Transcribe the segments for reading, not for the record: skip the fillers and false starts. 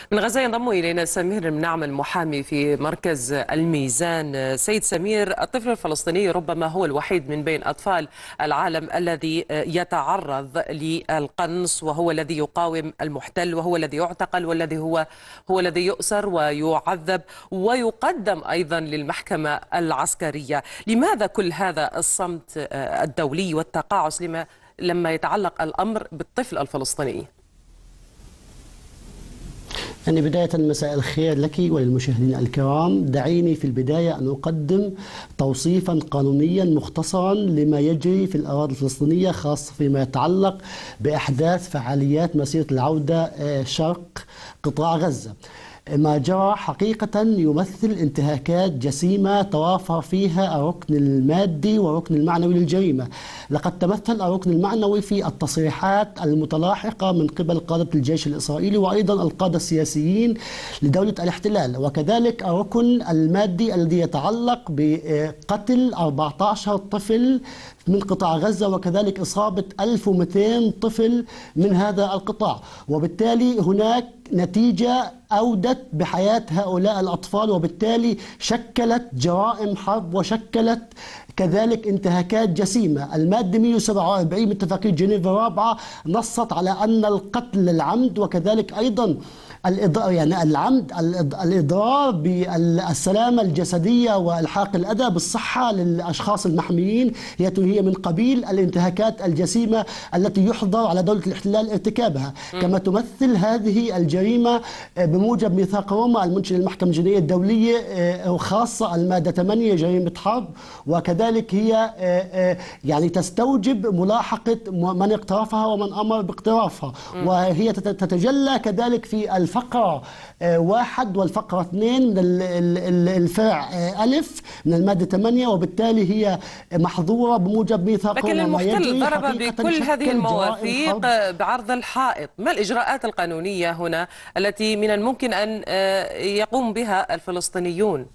من غزة ينضم إلينا سمير منعم المحامي في مركز الميزان. سيد سمير، الطفل الفلسطيني ربما هو الوحيد من بين أطفال العالم الذي يتعرض للقنص، وهو الذي يقاوم المحتل، وهو الذي يعتقل، والذي هو الذي يؤسر ويعذب ويقدم أيضا للمحكمة العسكرية. لماذا كل هذا الصمت الدولي والتقاعس لما يتعلق الأمر بالطفل الفلسطيني؟ يعني بداية مساء الخير لك وللمشاهدين الكرام. دعيني في البداية أن أقدم توصيفا قانونيا مختصرا لما يجري في الأراضي الفلسطينية، خاصة فيما يتعلق بأحداث فعاليات مسيرة العودة شرق قطاع غزة. ما جرى حقيقة يمثل انتهاكات جسيمة توافر فيها الركن المادي والركن المعنوي للجريمة. لقد تمثل الركن المعنوي في التصريحات المتلاحقة من قبل قادة الجيش الإسرائيلي وأيضا القادة السياسيين لدولة الاحتلال، وكذلك الركن المادي الذي يتعلق بقتل 14 طفل من قطاع غزة، وكذلك إصابة 1200 طفل من هذا القطاع. وبالتالي هناك نتيجة أودت بحياة هؤلاء الأطفال، وبالتالي شكلت جرائم حرب وشكلت كذلك انتهاكات جسيمة. المادة 147 من اتفاقية جنيف الرابعة نصت على أن القتل العمد وكذلك أيضا الإضرار بالسلامة الجسدية والحاق الأذى بالصحة للأشخاص المحميين هي من قبيل الانتهاكات الجسيمة التي يحظر على دولة الاحتلال ارتكابها. كما تمثل هذه الجريمة بموجب ميثاق روما المنشئ للمحكمة الجنائية الدولية وخاصة المادة 8 جريمة حرب، وكذلك هي يعني تستوجب ملاحقة من اقترفها ومن أمر باقترافها. وهي تتجلى كذلك في الفقرة 1 والفقرة 2 من الفرع ألف من المادة 8، وبالتالي هي محظورة بموجب ميثاق روما. لكن المحتل ضرب بكل هذه المواثيق بعرض الحائط. ما الإجراءات القانونية هنا التي من الممكن أن يقوم بها الفلسطينيون؟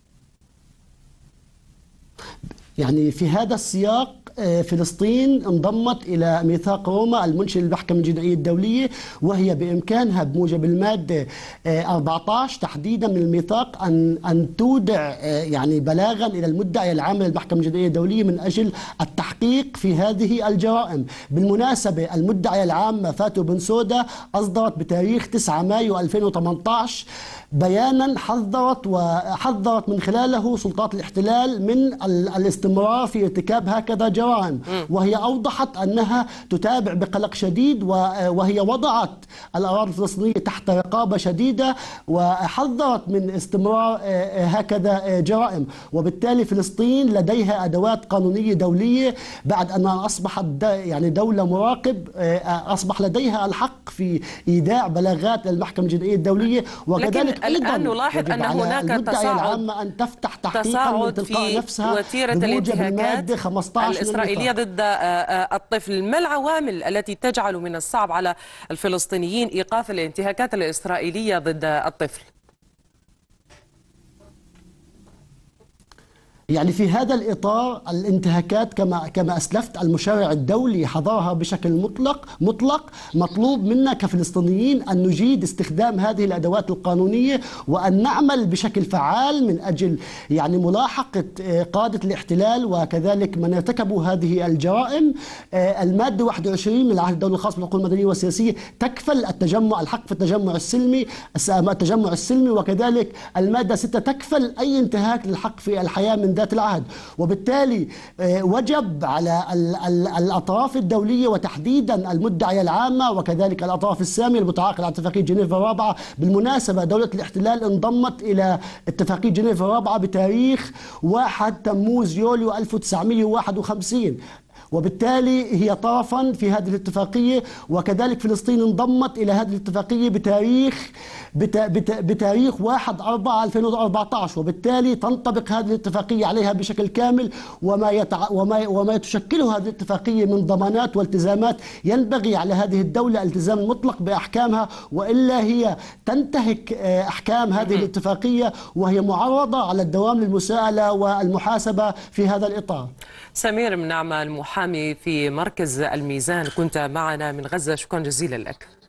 يعني في هذا السياق فلسطين انضمت إلى ميثاق روما المنشئ للمحكمة الجنائية الدولية، وهي بإمكانها بموجب المادة 14 تحديدا من الميثاق أن تودع يعني بلاغا إلى المدعي العام للمحكمة الجنائية الدولية من أجل التحقيق في هذه الجرائم. بالمناسبة المدعية العامة فاتو بنسودا أصدرت بتاريخ 9 مايو 2018 بيانا حذرت من خلاله سلطات الاحتلال من الاستمرار في ارتكاب هكذا جرائم، وهي أوضحت أنها تتابع بقلق شديد، وهي وضعت الأراضي الفلسطينية تحت رقابة شديدة وحذرت من استمرار هكذا جرائم. وبالتالي فلسطين لديها أدوات قانونية دولية بعد أن أصبحت يعني دولة مراقب، أصبح لديها الحق في إيداع بلاغات للمحكمة الجنائية الدولية. وكذلك الآن نلاحظ أن هناك تصاعد أن تفتح تحقيقا من تلقاء نفسها وتيرة الانتهاكات الإسرائيلية ضد الطفل. ما العوامل التي تجعل من الصعب على الفلسطينيين إيقاف الانتهاكات الإسرائيلية ضد الطفل؟ يعني في هذا الإطار الانتهاكات كما أسلفت المشرع الدولي حظرها بشكل مطلق. مطلوب منا كفلسطينيين أن نجيد استخدام هذه الأدوات القانونية وأن نعمل بشكل فعال من أجل يعني ملاحقة قادة الاحتلال وكذلك من ارتكبوا هذه الجرائم. المادة 21 من العهد الدولي الخاص بالحقوق المدنية والسياسية تكفل الحق في التجمع السلمي، وكذلك المادة 6 تكفل أي انتهاك للحق في الحياة من ذات العهد. وبالتالي وجب على الأطراف الدولية وتحديدا المدعية العامة وكذلك الأطراف السامية المتعاقدة على اتفاقية جنيف الرابعة. بالمناسبة دولة الاحتلال انضمت إلى اتفاقية جنيف الرابعة بتاريخ 1 تموز يوليو 1951، وبالتالي هي طرفا في هذه الاتفاقية. وكذلك فلسطين انضمت إلى هذه الاتفاقية بتاريخ 1/4/2014، وبالتالي تنطبق هذه الاتفاقية عليها بشكل كامل. وما تشكله هذه الاتفاقية من ضمانات والتزامات ينبغي على هذه الدولة الالتزام المطلق بأحكامها، وإلا هي تنتهك أحكام هذه الاتفاقية وهي معرضة على الدوام للمساءلة والمحاسبة في هذا الإطار. سمير منعم المحامي في مركز الميزان، كنت معنا من غزة، شكرا جزيلا لك.